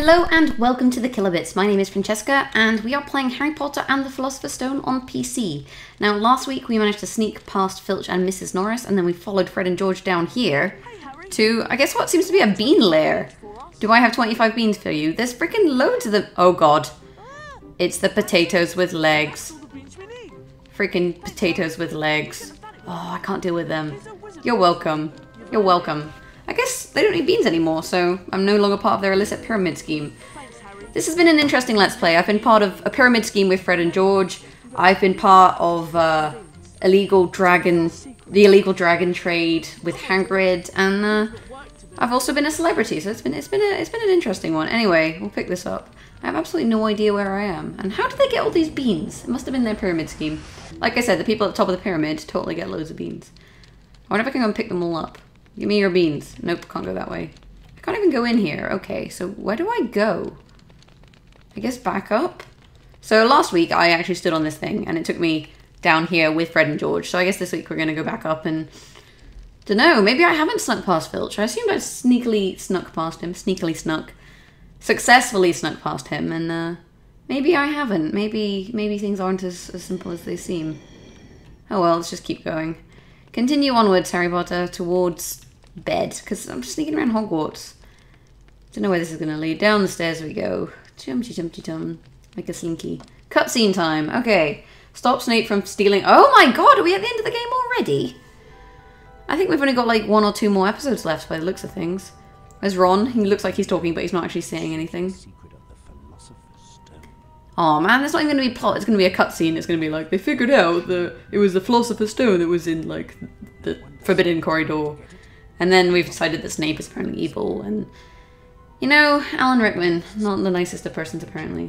Hello and welcome to the Kilobits. My name is Francesca and we are playing Harry Potter and the Philosopher's Stone on PC. Now last week we managed to sneak past Filch and Mrs. Norris and then we followed Fred and George down here to, I guess what seems to be a bean lair. Do I have 25 beans for you? There's freaking loads of them. Oh god. It's the potatoes with legs. Freaking potatoes with legs. Oh, I can't deal with them. You're welcome. You're welcome. I guess they don't need beans anymore, so I'm no longer part of their illicit pyramid scheme. This has been an interesting Let's Play. I've been part of a pyramid scheme with Fred and George. I've been part of the illegal dragon trade with Hagrid, and I've also been a celebrity, so it's been an interesting one. Anyway, we'll pick this up. I have absolutely no idea where I am. And how did they get all these beans? It must have been their pyramid scheme. Like I said, the people at the top of the pyramid totally get loads of beans. I wonder if I can go and pick them all up. Give me your beans. Nope, can't go that way. I can't even go in here. Okay, so where do I go? I guess back up? So last week I actually stood on this thing and it took me down here with Fred and George. So I guess this week we're going to go back up and... Dunno, maybe I haven't snuck past Filch. I assumed I'd sneakily snuck past him. Sneakily snuck. Successfully snuck past him and maybe I haven't. Maybe things aren't as simple as they seem. Oh well, let's just keep going. Continue onwards, Harry Potter, towards bed, because I'm just sneaking around Hogwarts. Don't know where this is going to lead. Down the stairs we go. Jumpty jumpty tum. Like a slinky. Cutscene time. Okay. Stop Snape from stealing. Oh my god, are we at the end of the game already? I think we've only got like 1 or 2 more episodes left by the looks of things. There's Ron. He looks like he's talking, but he's not actually saying anything. Oh man, there's not even going to be plot. It's going to be a cutscene. It's going to be like, they figured out that it was the Philosopher's Stone that was in like the Forbidden Corridor. And then we've decided that Snape is apparently evil. And, you know, Alan Rickman, not the nicest of persons apparently.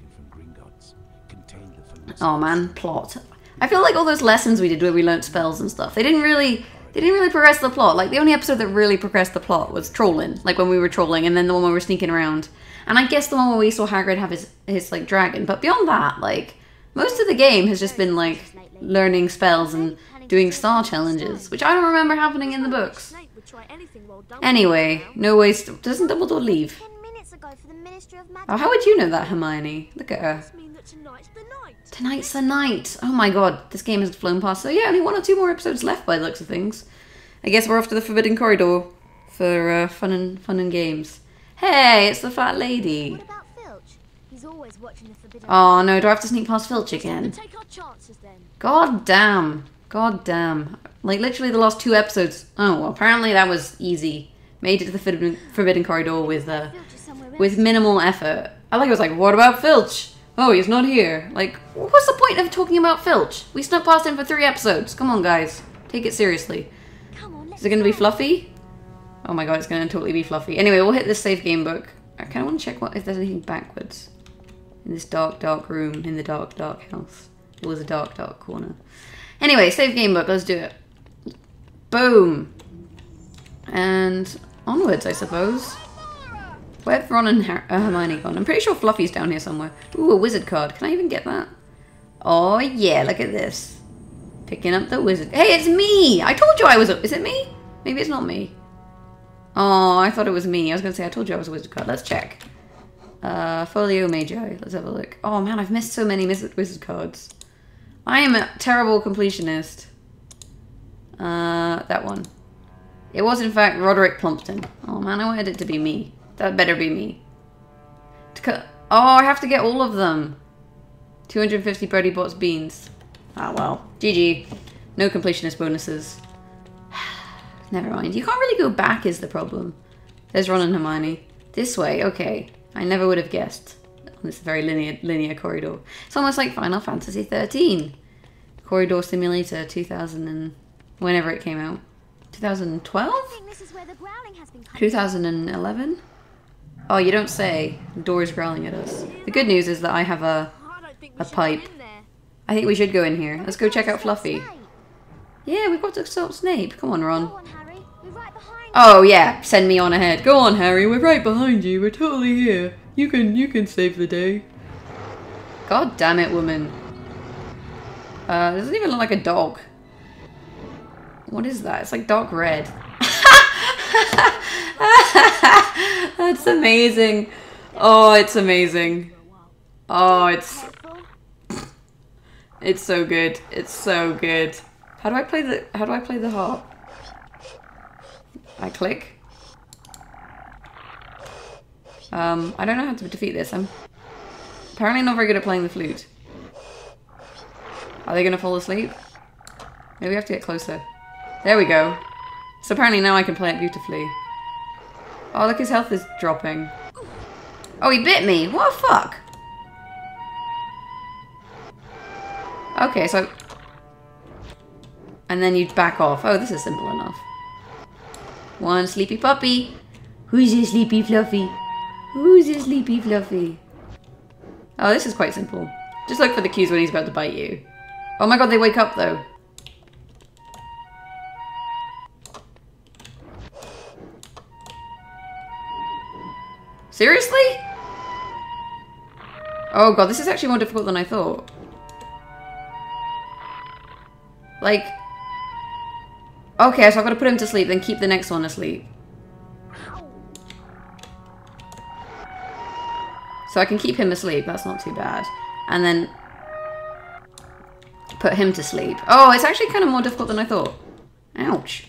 Oh man, plot. I feel like all those lessons we did where we learnt spells and stuff, they didn't really progress the plot. Like the only episode that really progressed the plot was trolling. Like when we were trolling and then the one where we were sneaking around. And I guess the one where we saw Hagrid have his like dragon. But beyond that, like, most of the game has just been like learning spells and doing star challenges, which I don't remember happening in the books. Anyway, no waste. Doesn't Dumbledore leave? Oh, how would you know that, Hermione? Look at her. Tonight's the night. Oh my god, this game has flown past. So yeah, only 1 or 2 more episodes left by the looks of things. I guess we're off to the Forbidden Corridor for fun and games. Hey, it's the fat lady. What about Filch? He's always watching the Forbidden. Oh no, do I have to sneak past Filch again? Take our chances, then. God damn. God damn. Like literally the last 2 episodes. Oh well, apparently that was easy. Made it to the Forbidden Corridor with minimal effort. I like it was like, what about Filch? Oh, he's not here. Like, what's the point of talking about Filch? We snuck past him for 3 episodes. Come on, guys. Take it seriously. Is it going to be fluffy? Oh my god, it's going to totally be fluffy. Anyway, we'll hit this save game book. I kind of want to check if there's anything backwards. In this dark, dark room, in the dark, dark house. It was a dark, dark corner. Anyway, save game book, let's do it. Boom. And onwards, I suppose. Where've Ron and Hermione gone? I'm pretty sure Fluffy's down here somewhere. Ooh, a wizard card. Can I even get that? Oh yeah, look at this. Picking up the wizard. Hey, it's me! I told you I was a... Is it me? Maybe it's not me. Oh, I thought it was me. I was going to say, I told you I was a wizard card. Let's check. Folio Magi. Let's have a look. Oh man, I've missed so many wizard cards. I am a terrible completionist. That one. It was in fact Roderick Plumpton. Oh man, I wanted it to be me. That better be me. Oh, I have to get all of them. 250 Birdie Bots beans. Ah well. GG. No completionist bonuses. Never mind. You can't really go back is the problem. There's Ron and Hermione. This way, okay. I never would have guessed. On this very linear corridor. It's almost like Final Fantasy 13. Corridor Simulator 2000 and... whenever it came out. 2012? 2011? Oh, you don't say. The door is growling at us. The good news is that I have a pipe. I think we should go in here. Let's go check out Fluffy. Yeah, we've got to stop Snape. Come on, Ron. Oh yeah, send me on ahead. Go on, Harry. We're right behind you. We're totally here. You can save the day. God damn it, woman. It doesn't even look like a dog. What is that? It's like dark red. That's amazing. Oh, it's amazing. Oh, it's so good. It's so good. How do I play the harp? I click. I don't know how to defeat this. I'm apparently not very good at playing the flute. Are they gonna fall asleep? Maybe we have to get closer. There we go. So apparently now I can play it beautifully. Oh, look, his health is dropping. Oh, he bit me! What the fuck? Okay, so... And then you back off. Oh, this is simple enough. One sleepy puppy. Who's a sleepy fluffy? Who's a sleepy fluffy? Oh, this is quite simple. Just look for the cues when he's about to bite you. Oh my god, they wake up though. Seriously? Oh god, this is actually more difficult than I thought. Like... Okay, so I've got to put him to sleep, then keep the next one asleep. So I can keep him asleep, that's not too bad. And then... put him to sleep. Oh, it's actually kind of more difficult than I thought. Ouch.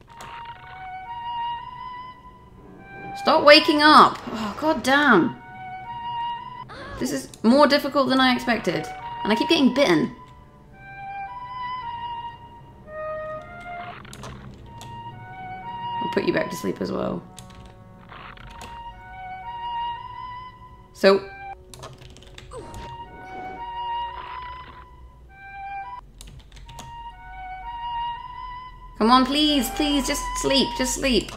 Stop waking up! Oh, god damn. This is more difficult than I expected. And I keep getting bitten. I'll put you back to sleep as well. So... Come on, please, please, just sleep, just sleep.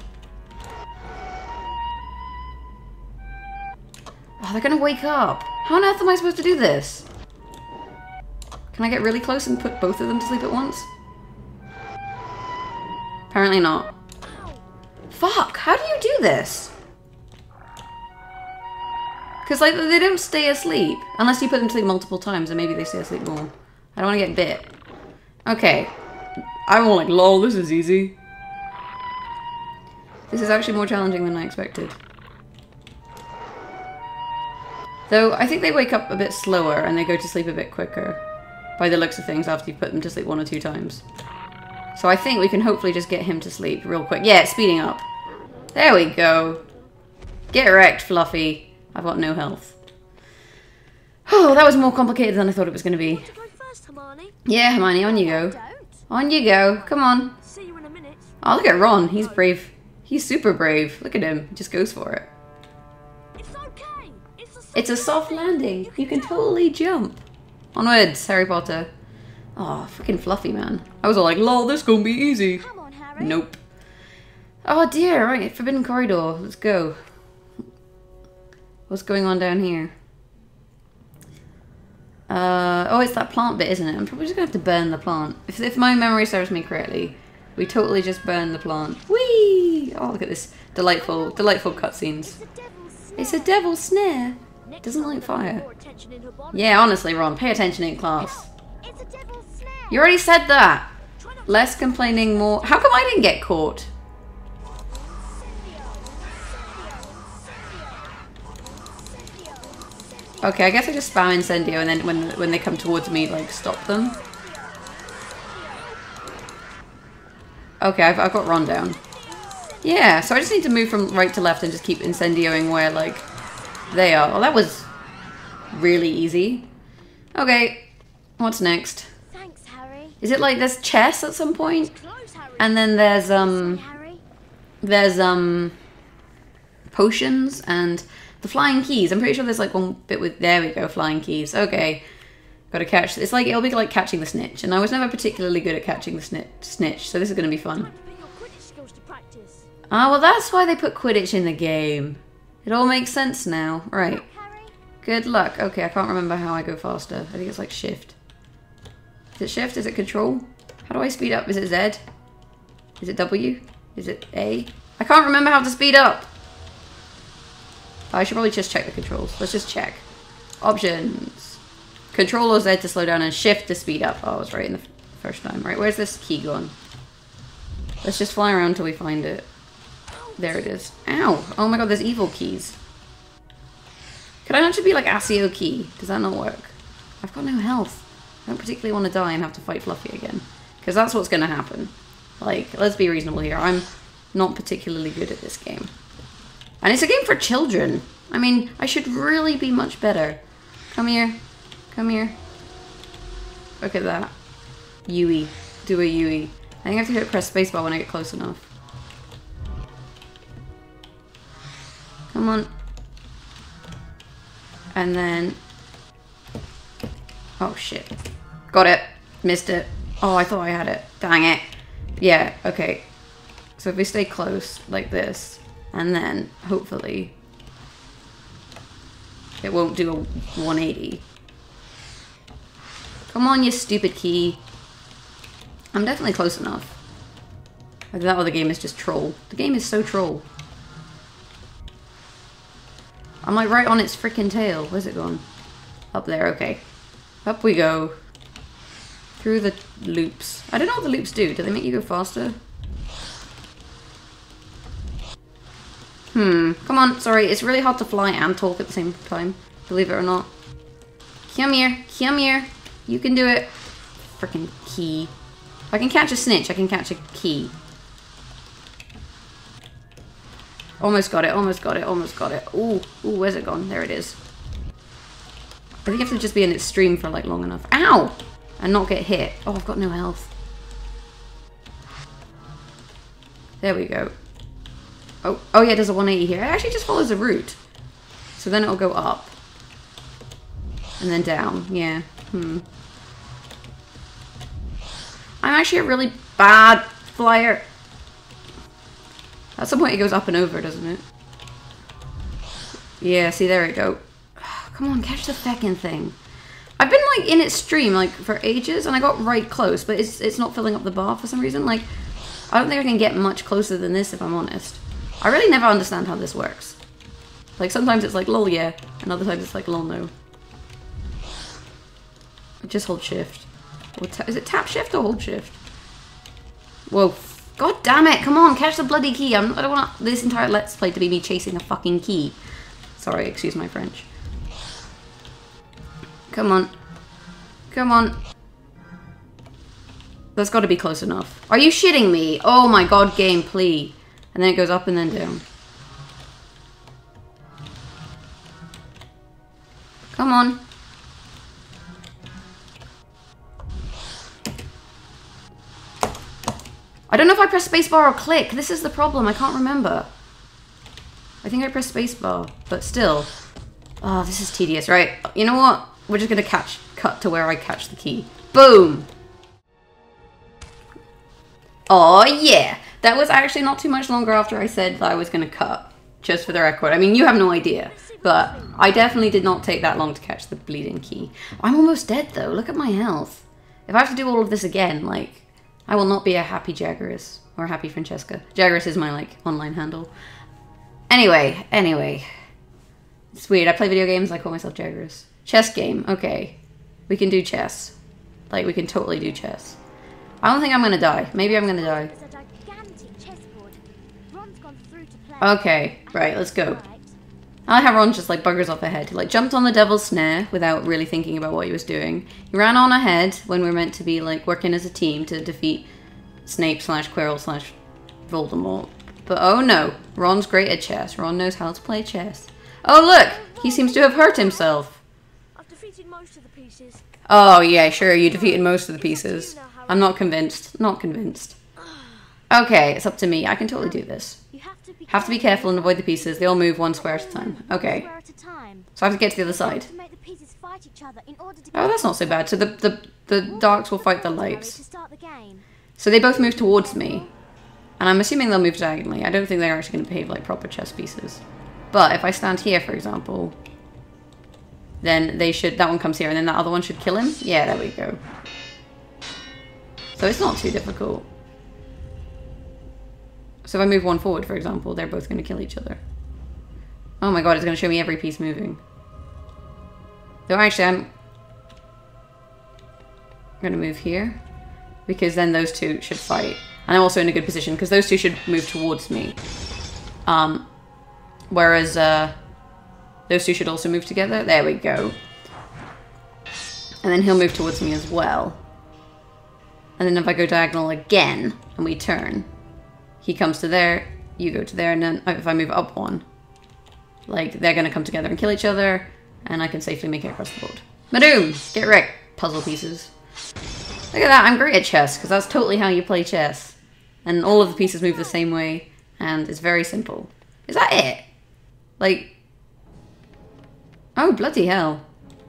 Oh, they're gonna wake up. How on earth am I supposed to do this? Can I get really close and put both of them to sleep at once? Apparently not. Fuck, how do you do this? Because, like, they don't stay asleep. Unless you put them to sleep multiple times and maybe they stay asleep more. I don't want to get bit. Okay. I'm all like, lol, this is easy. This is actually more challenging than I expected. Though, I think they wake up a bit slower and they go to sleep a bit quicker. By the looks of things, after you put them to sleep 1 or 2 times. So I think we can hopefully just get him to sleep real quick. Yeah, it's speeding up. There we go. Get wrecked, Fluffy. I've got no health. Oh, that was more complicated than I thought it was going to be. Want to go first, Hermione? Yeah, Hermione, on you go. Don't. On you go. Come on. See you in a minute. Oh, look at Ron. He's brave. He's super brave. Look at him. He just goes for it. It's okay. It's a soft landing. You can totally jump. Onwards, Harry Potter. Oh, freaking Fluffy, man. I was all like, lol, this gonna be easy. Come on, Harry. Nope. Oh dear, right, Forbidden Corridor. Let's go. What's going on down here? Oh, it's that plant bit, isn't it? I'm probably just gonna have to burn the plant. If my memory serves me correctly, we totally just burn the plant. Whee! Oh, look at this delightful cutscenes. It's a devil's snare. Doesn't like fire. Yeah, honestly, Ron, pay attention in class. It's a devil's snare. You already said that. Less complaining, more... How come I didn't get caught? Okay, I guess I just spam Incendio and then when they come towards me, like, stop them. Okay, I've got Ron down. Yeah, so I just need to move from right to left and just keep Incendioing where, like, they are. Oh, that was really easy. Okay, what's next? Thanks, Harry. Is it like there's chess at some point? Close, Harry. And then there's, Harry. potions and the flying keys. I'm pretty sure there's like one bit with, there we go, flying keys. Okay, gotta catch, it's like, it'll be like catching the snitch. And I was never particularly good at catching the snitch, so this is gonna be fun. Time to put your Quidditch skills to practice. Ah, well that's why they put Quidditch in the game. It all makes sense now. Right. Harry. Good luck. Okay, I can't remember how I go faster. I think it's like shift. Is it shift? Is it control? How do I speed up? Is it Z? Is it W? Is it A? I can't remember how to speed up. I should probably just check the controls. Let's just check. Options. Control or Z to slow down and shift to speed up. Oh, I was right in the first time. Right, where's this key gone? Let's just fly around till we find it. There it is. Ow! Oh my god, there's evil keys. Could I not just be like Asio Key? Does that not work? I've got no health. I don't particularly want to die and have to fight Fluffy again. Because that's what's going to happen. Like, let's be reasonable here. I'm not particularly good at this game. And it's a game for children. I mean, I should really be much better. Come here. Come here. Look at that. Yui. Do a Yui. I think I have to hit press spacebar when I get close enough. Come on. And then... Oh, shit. Got it. Missed it. Oh, I thought I had it. Dang it. Yeah, okay. So if we stay close, like this, and then, hopefully, it won't do a 180. Come on, you stupid key. I'm definitely close enough. Like that other game is just troll. The game is so troll. I'm like right on its freaking tail. Where's it gone? Up there, okay. Up we go. Through the loops. I don't know what the loops do. Do they make you go faster? Come on. Sorry, it's really hard to fly and talk at the same time. Believe it or not. Come here. Come here. You can do it. Freaking key. If I can catch a snitch, I can catch a key. Almost got it. Almost got it. Almost got it. Ooh. Ooh, where's it gone? There it is. I think you have to just be in its stream for like long enough. Ow! And not get hit. Oh, I've got no health. There we go. Oh yeah, there's a 180 here. It actually just follows a route. So then it'll go up. And then down. Yeah. I'm actually a really bad flyer. At some point it goes up and over, doesn't it? Yeah, see, there we go. Come on, catch the feckin' thing. I've been like in its stream like for ages and I got right close, but it's not filling up the bar for some reason. Like, I don't think I can get much closer than this if I'm honest. I really never understand how this works. Like sometimes it's like lol yeah, and other times it's like lol no. Just hold shift. Or is it tap shift or hold shift? Whoa. God damn it, come on, catch the bloody key. I don't want this entire Let's Play to be me chasing a fucking key. Sorry, excuse my French. Come on. Come on. That's got to be close enough. Are you shitting me? Oh my god, game, please. And then it goes up and then down. Come on. I don't know if I press spacebar or click. This is the problem. I can't remember. I think I pressed spacebar, but still. Oh, this is tedious. Right. You know what? We're just going to cut to where I catch the key. Boom! Oh, yeah. That was actually not too much longer after I said that I was going to cut. Just for the record. I mean, you have no idea. But I definitely did not take that long to catch the bleeding key. I'm almost dead, though. Look at my health. If I have to do all of this again, like, I will not be a happy Jaggeris. Or a happy Francesca. Jaggeris is my, like, online handle. Anyway. It's weird. I play video games. I call myself Jaggeris. Chess game. Okay. We can do chess. Like, we can totally do chess. I don't think I'm gonna die. Maybe I'm gonna die. Okay, right, let's go. I like how Ron just like buggers off ahead. He like jumped on the devil's snare without really thinking about what he was doing. He ran on ahead when we were meant to be like working as a team to defeat Snape / Quirrell / Voldemort. But oh no, Ron's great at chess. Ron knows how to play chess. Oh look, he seems to have hurt himself. I've defeated most of the pieces. Oh yeah, sure, you defeated most of the pieces. I'm not convinced. Not convinced. Okay, it's up to me. I can totally do this. Have to be careful and avoid the pieces. They all move one square at a time. Okay. So I have to get to the other side. Oh, that's not so bad. So the darks will fight the lights. So they both move towards me. And I'm assuming they'll move diagonally. I don't think they're actually going to behave like proper chess pieces. But if I stand here, for example, then they should... That one comes here and then that other one should kill him. Yeah, there we go. So it's not too difficult. So if I move one forward, for example, they're both going to kill each other. Oh my god, it's going to show me every piece moving. Though actually, I'm going to move here. Because then those two should fight. And I'm also in a good position, because those two should move towards me. Whereas Those two should also move together. There we go. And then he'll move towards me as well. And then if I go diagonal again, and we turn, he comes to there, you go to there, and then if I move up one, like, they're going to come together and kill each other, and I can safely make it across the board. Madoom! Get wrecked, puzzle pieces. Look at that, I'm great at chess, because that's totally how you play chess. And all of the pieces move the same way, and it's very simple. Is that it? Like... Oh, bloody hell.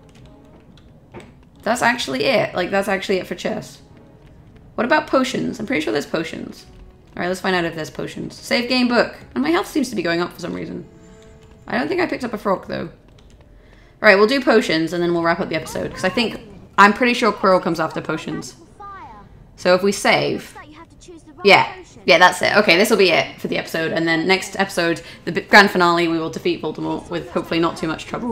That's actually it. Like, that's actually it for chess. What about potions? I'm pretty sure there's potions. Alright, let's find out if there's potions. Save game book. And my health seems to be going up for some reason. I don't think I picked up a frog, though. Alright, we'll do potions, and then we'll wrap up the episode. Because I'm pretty sure Quirrell comes after potions. So if we save... Yeah, that's it. Okay, this will be it for the episode. And then next episode, the grand finale, we will defeat Voldemort with hopefully not too much trouble.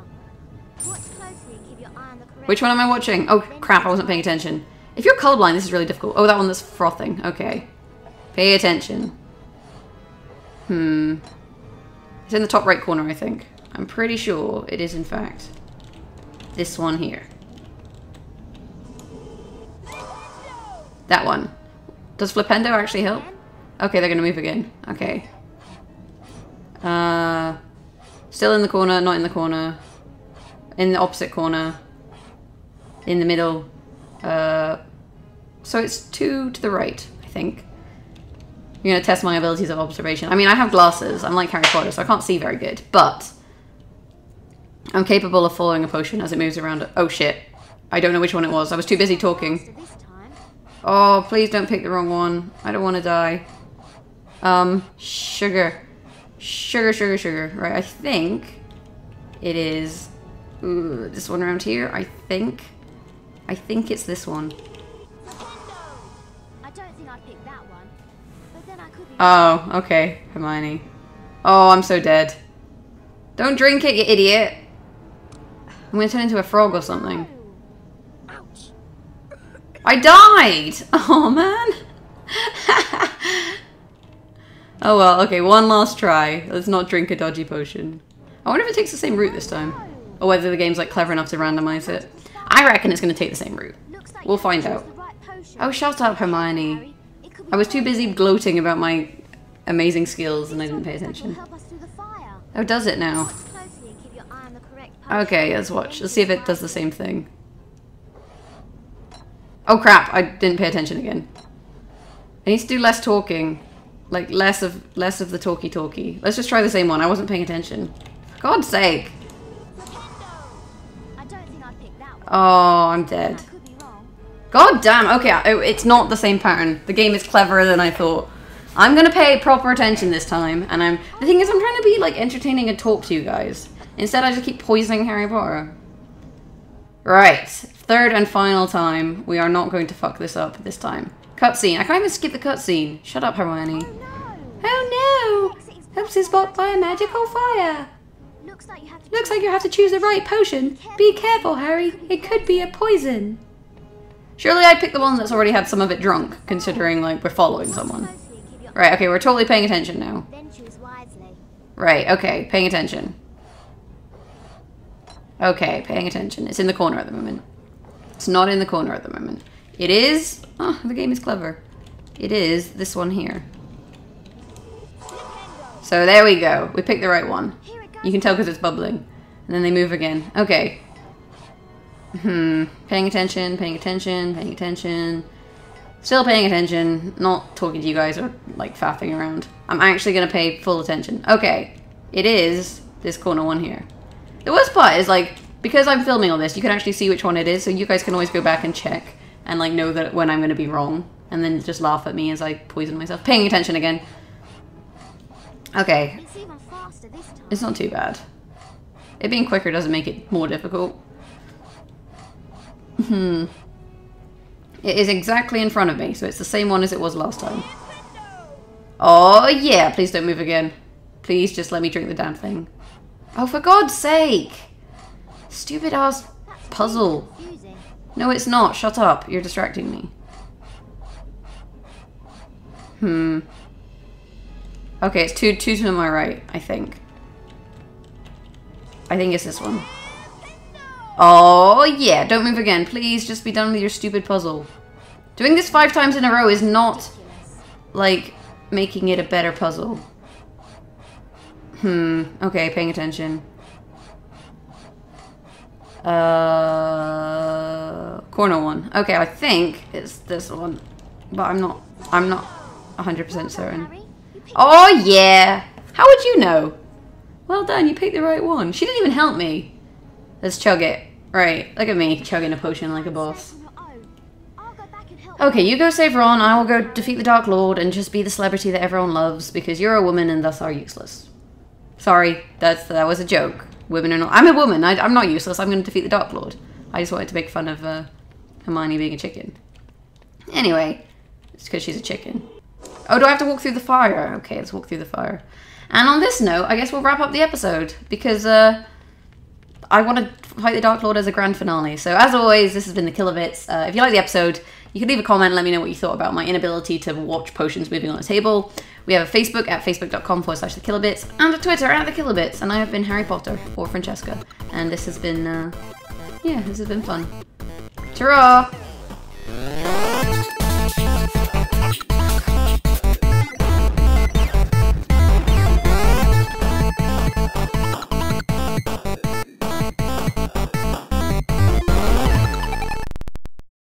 Which one am I watching? Oh, crap, I wasn't paying attention. If you're colorblind, this is really difficult. Oh, that one that's frothing. Okay. Pay attention. It's in the top right corner, I think. I'm pretty sure it is, in fact, this one here. That one. Does Flipendo actually help? Okay, they're going to move again. Okay. Still in the corner, not in the corner. In the opposite corner. In the middle. So it's 2 to the right, I think. You're going to test my abilities of observation. I mean, I have glasses. I'm like Harry Potter, so I can't see very good. But I'm capable of following a potion as it moves around. Oh, shit. I don't know which one it was. I was too busy talking. Oh, please don't pick the wrong one. I don't want to die. Sugar. Sugar. Right, I think it is this one around here. I think it's this one. I don't think I picked that one, but then I could be. Oh, okay, Hermione. Oh, I'm so dead. Don't drink it, you idiot. I'm gonna turn into a frog or something. Ouch. I died! Oh, man. Oh, well, okay, one last try. Let's not drink a dodgy potion. I wonder if it takes the same route this time. Or whether the game's, like, clever enough to randomize it. I reckon it's going to take the same route. We'll find out. Oh, shut up, Hermione. I was too busy gloating about my amazing skills and I didn't pay attention. Oh, does it now? Okay, let's watch. Let's see if it does the same thing. Oh crap, I didn't pay attention again. I need to do less talking. Like, less of the talky. Let's just try the same one. I wasn't paying attention. For God's sake. Oh, I'm dead. God damn, okay, it's not the same pattern. The game is cleverer than I thought. I'm gonna pay proper attention this time, and the thing is, I'm trying to be, like, entertaining and talk to you guys. Instead, I just keep poisoning Harry Potter. Right, third and final time. We are not going to fuck this up this time. Cutscene. I can't even skip the cutscene. Shut up, Hermione. Oh no! Helps is blocked by a magical fire. Looks like you have to choose the right potion. Be careful, Harry. It could be a poison. Surely I'd pick the one that's already had some of it drunk, considering, like, we're following someone. Right, okay, we're totally paying attention now. Right, okay, paying attention. Okay, paying attention. It's in the corner at the moment. It's not in the corner at the moment. It is... Oh, the game is clever. It is this one here. So there we go. We picked the right one. You can tell because it's bubbling. And then they move again. Okay. Paying attention. Still paying attention. Not talking to you guys or, like, faffing around. I'm actually going to pay full attention. Okay. It is this corner one here. The worst part is, like, because I'm filming all this, you can actually see which one it is, so you guys can always go back and check and, like, know that when I'm going to be wrong. And then just laugh at me as I poison myself. Paying attention again. Okay. It's not too bad. It being quicker doesn't make it more difficult. It is exactly in front of me, so it's the same one as it was last time. Oh yeah, please don't move again. Please just let me drink the damn thing. Oh, for God's sake! Stupid ass puzzle. No, it's not. Shut up. You're distracting me. Okay, it's two to my right, I think. I think it's this one. Oh, yeah. Don't move again. Please just be done with your stupid puzzle. Doing this 5 times in a row is not, like, making it a better puzzle. Okay, paying attention. Corner one. Okay, I think it's this one. But I'm not 100% certain. Oh, yeah. How would you know? Well done, you picked the right one. She didn't even help me. Let's chug it. Right, look at me, chugging a potion like a boss. Okay, you go save Ron, I will go defeat the Dark Lord and just be the celebrity that everyone loves because you're a woman and thus are useless. Sorry, that was a joke. Women are not... I'm a woman, I'm not useless, I'm going to defeat the Dark Lord. I just wanted to make fun of Hermione being a chicken. Anyway, it's because she's a chicken. Oh, do I have to walk through the fire? Okay, let's walk through the fire. And on this note, I guess we'll wrap up the episode because I want to fight the Dark Lord as a grand finale. So as always, this has been the Kilobits. If you like the episode, you can leave a comment and let me know what you thought about my inability to watch potions moving on a table. We have a Facebook at facebook.com/the Kilobits and a Twitter at the Kilobits. And I have been Harry Potter or Francesca. And this has been, yeah, this has been fun. Ta-ra!